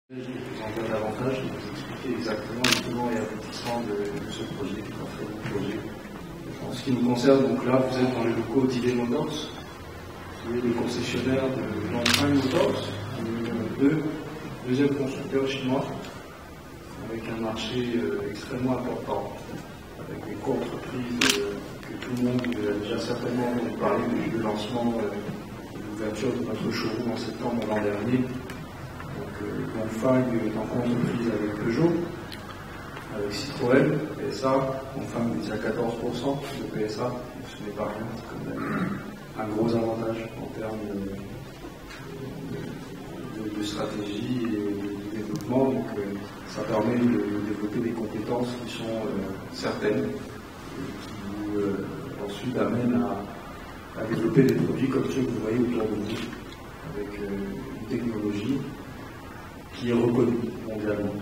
Je vais vous en dire davantage et vous expliquer exactement les tenants et aboutissants de ce projet, qui est un très bon projet. En ce qui nous concerne, donc là, vous êtes dans les locaux d'ID Motors, qui est le concessionnaire de Dongfeng Motors, qui est deuxième constructeur chinois, avec un marché extrêmement important, avec des co-entreprises que tout le monde a déjà certainement parlé depuis le lancement de l'ouverture de notre showroom en septembre l'an dernier. Dongfeng est en co-entreprise avec Peugeot, avec Citroën, PSA. Dongfeng est à 14% de PSA, ce n'est pas rien, c'est quand même un gros avantage en termes de stratégie et de développement. Donc, ça permet de développer des compétences qui sont certaines et qui vous ensuite amènent à développer des produits comme ceux que vous voyez autour de vous, avec une technologie qui est reconnue mondialement.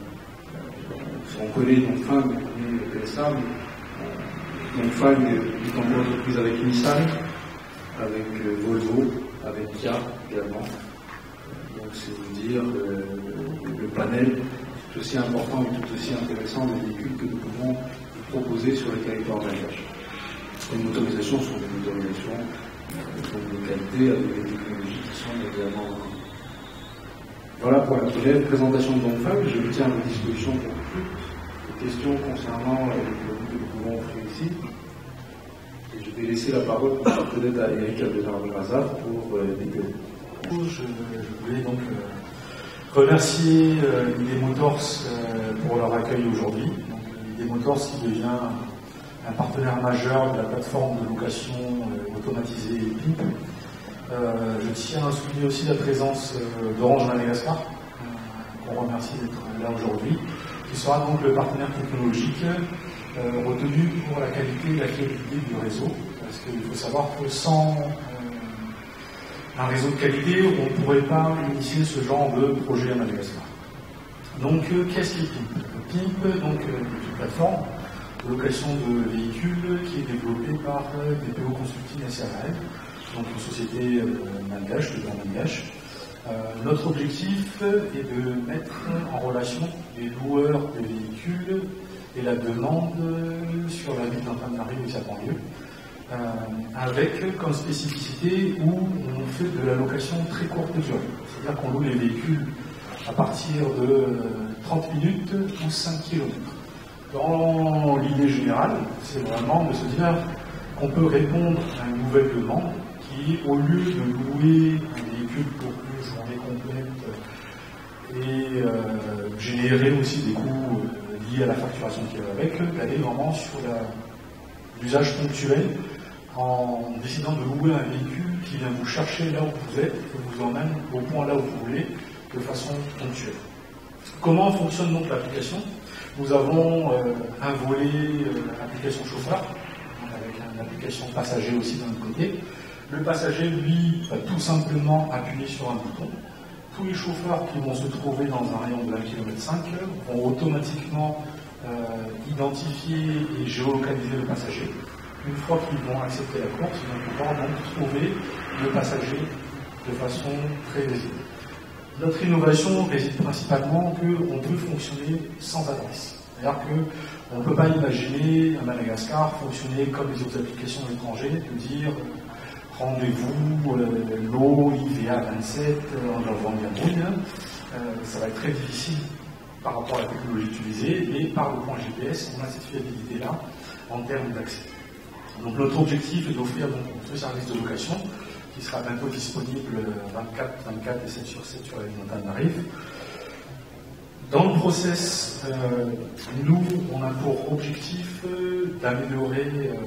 On connaît Dongfeng, on connaît le PSA, mais Dongfeng est en entreprise avec Nissan, avec Volvo, avec Kia également. Donc c'est vous dire le panel tout aussi important et tout aussi intéressant des véhicules que nous pouvons proposer sur les territoires malgaches. Les motorisations sont des motorisations de qualité avec des technologies qui sont mondialement reconnues. Voilà pour la brève présentation de Dongfeng. Je me tiens à votre disposition pour toutes les questions concernant les produits que nous pouvons offrir ici. Et je vais laisser la parole peut-être à Eric Abdelhar pour DPO. Je voulais donc remercier ID Motors pour leur accueil aujourd'hui. ID Motors qui devient un partenaire majeur de la plateforme de location automatisée PIP. Je tiens à souligner aussi la présence d'Orange Madagascar, qu'on remercie d'être là aujourd'hui, qui sera donc le partenaire technologique retenu pour la qualité et la fiabilité du réseau. Parce qu'il faut savoir que sans un réseau de qualité, on ne pourrait pas initier ce genre de projet à Madagascar. Donc, qu'est-ce qu'est PIP? PIP, donc, est une plateforme de location de véhicules qui est développée par DPO Consulting SARL, donc une société malgache, de genre malgache. Notre objectif est de mettre en relation les loueurs de véhicules et la demande sur la ville d'Antananarivo et sa banlieue, avec comme spécificité où on fait de la location très courte durée. C'est-à-dire qu'on loue les véhicules à partir de 30 minutes ou 5 km. Dans l'idée générale, c'est vraiment de se dire qu'on peut répondre à une nouvelle demande qui, au lieu de louer un véhicule pour une journée complète et générer aussi des coûts liés à la facturation qui va avec, d'aller vraiment sur l'usage ponctuel en décidant de louer un véhicule qui vient vous chercher là où vous êtes et vous emmène au point là où vous voulez de façon ponctuelle. Comment fonctionne donc l'application? Nous avons un volet application chauffeur, avec une application passager aussi d'un autre côté. Le passager, lui, va tout simplement appuyer sur un bouton. Tous les chauffeurs qui vont se trouver dans un rayon de 1,5 km vont automatiquement identifier et géolocaliser le passager. Une fois qu'ils vont accepter la course, ils vont pouvoir donc trouver le passager de façon très aisée. Notre innovation réside principalement qu'on peut fonctionner sans adresse. C'est-à-dire qu'on ne peut pas imaginer à Madagascar fonctionner comme les autres applications étrangères, de dire rendez-vous, l'eau, IVA 27, en avant Gamouine. Ça va être très difficile par rapport à la technologie utilisée, et par le point GPS, on a cette fiabilité-là en termes d'accès. Donc notre objectif est d'offrir donc ce service de location qui sera bientôt disponible 24 et 7 sur 7 sur la ville d'Antananarivo. Dans le process, nous, on a pour objectif d'améliorer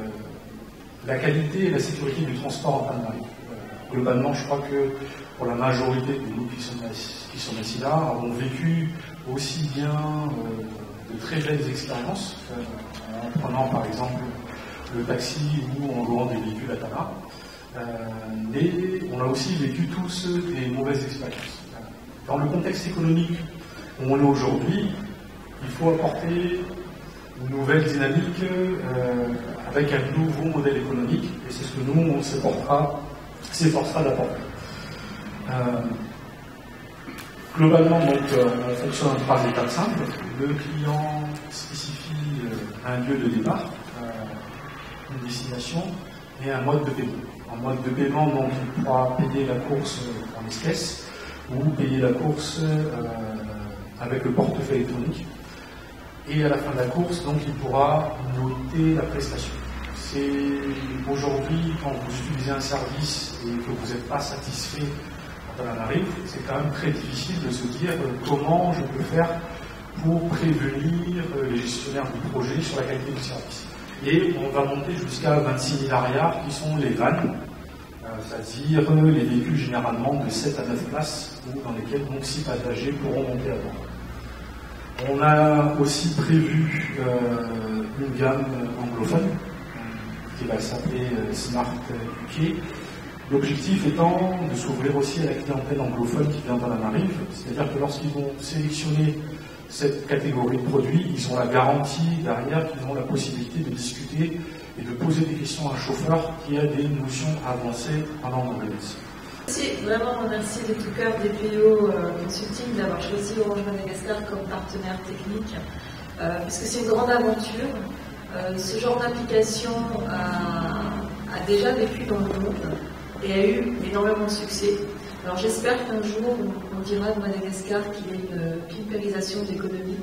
la qualité et la sécurité du transport en Antananarivo. Globalement, je crois que pour la majorité de nous qui sont assis là, avons vécu aussi bien de très belles expériences, en prenant par exemple le taxi ou en louant des véhicules à Tana, mais on a aussi vécu tous des mauvaises expériences. Dans le contexte économique où on est aujourd'hui, il faut apporter une nouvelle dynamique avec un nouveau modèle économique, et c'est ce que nous, on s'efforcera d'apporter. Globalement, donc, on fonctionne en 3 étapes simples. Le client spécifie un lieu de départ, une destination et un mode de paiement. En mode de paiement, donc, il pourra payer la course en espèces ou payer la course avec le portefeuille électronique. Et à la fin de la course, donc, il pourra noter la prestation. C'est aujourd'hui, quand vous utilisez un service et que vous n'êtes pas satisfait quand on en arrive, c'est quand même très difficile de se dire comment je peux faire pour prévenir les gestionnaires du projet sur la qualité du service. Et on va monter jusqu'à 26 milliards qui sont les vannes, c'est-à-dire les véhicules généralement de 7 à 9 places, dans lesquels donc 6 passagers pourront monter à bord. On a aussi prévu une gamme anglophone qui va s'appeler Smart UK. L'objectif étant de s'ouvrir aussi à la clientèle anglophone qui vient dans la marine, c'est-à-dire que lorsqu'ils vont sélectionner cette catégorie de produits, ils ont la garantie derrière qu'ils ont la possibilité de discuter et de poser des questions à un chauffeur qui a des notions avancées en langue anglaise. Vraiment remercier de tout cœur DPO Consulting d'avoir choisi Orange Madagascar comme partenaire technique, parce que c'est une grande aventure. Ce genre d'application a déjà vécu dans le monde et a eu énormément de succès. Alors j'espère qu'un jour on dira de Madagascar qu'il y a une pimpérisation de l'économie.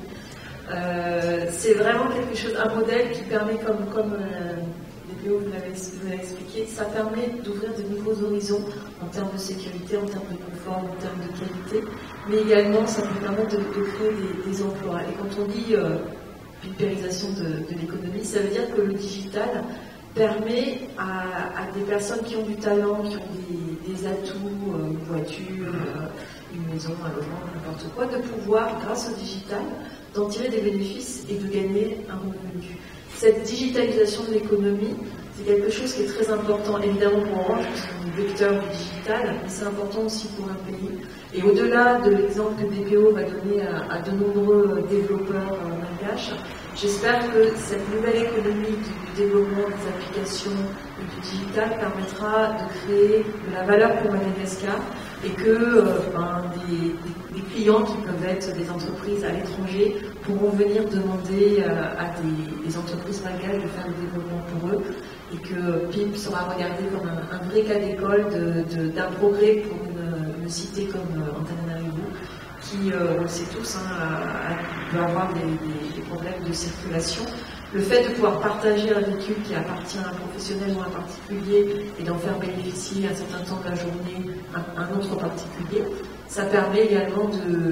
C'est vraiment quelque chose, un modèle qui permet, comme DPO vous l'avez expliqué, ça permet d'ouvrir de nouveaux horizons en termes de sécurité, en termes de confort, en termes de qualité, mais également ça peut permettre de créer des emplois. Et quand on dit pimpérisation de l'économie, ça veut dire que le digital permet à des personnes qui ont du talent, qui ont des atouts, une voiture, une maison, un logement, n'importe quoi, de pouvoir, grâce au digital, d'en tirer des bénéfices et de gagner un revenu. Cette digitalisation de l'économie, c'est quelque chose qui est très important, évidemment pour Orange, parce qu'on est vecteur du digital, mais c'est important aussi pour un pays. Et au-delà de l'exemple que DPO va donner à de nombreux développeurs malgaches, j'espère que cette nouvelle économie du développement des applications et du digital permettra de créer de la valeur pour Madagascar et que des clients qui peuvent être des entreprises à l'étranger pourront venir demander à des entreprises malgaches de faire le développement pour eux et que PIP sera regardé comme un vrai cas d'école d'un progrès pour une cité comme Antananarivo qui, on le sait tous, peut avoir des problèmes de circulation. Le fait de pouvoir partager un véhicule qui appartient à un professionnel ou à un particulier et d'en faire bénéficier un certain temps de la journée un autre particulier, ça permet également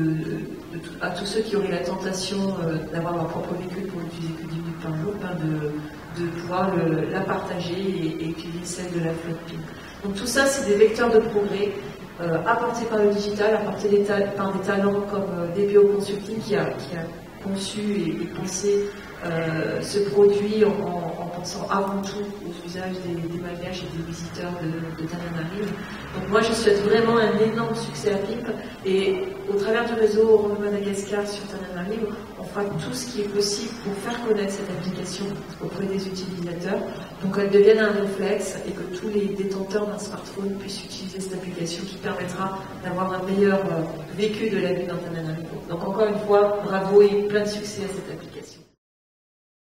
à tous ceux qui auraient la tentation d'avoir leur propre véhicule pour l'utiliser que 10 minutes par jour, de pouvoir la partager et utiliser celle de la flotte PIP. Donc tout ça, c'est des vecteurs de progrès apportés par le digital, apportés par des talents comme DPO Consulting qui a conçu et pensé ce produit en pensant avant tout aux usages des malgaches et des visiteurs de Tananarive. Donc moi je souhaite vraiment un énorme succès à PIP et au travers du réseau Orange Madagascar sur Tananarive, on fera tout ce qui est possible pour faire connaître cette application auprès des utilisateurs pour qu'elle devienne un réflexe et que tous les détenteurs d'un smartphone puissent utiliser cette application qui permettra d'avoir un meilleur vécu de la vie dans Tananarive. Donc encore une fois, bravo et plein de succès à cette application.